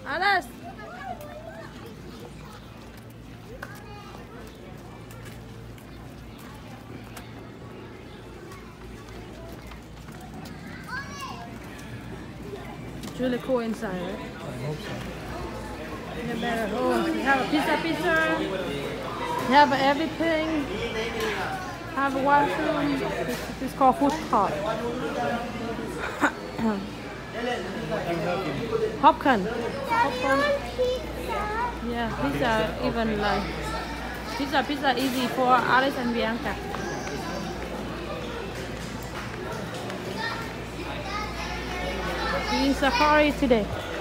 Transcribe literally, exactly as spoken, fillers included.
Alice. It's really cool inside, right? I hope so. You better. Oh, you have a pizza, pizza. You have everything. Have a washroom. This, this is called food court. Popcorn. Popcorn. Yeah, pizza even like pizza, pizza easy for Alice and Bianca. Doing safari today.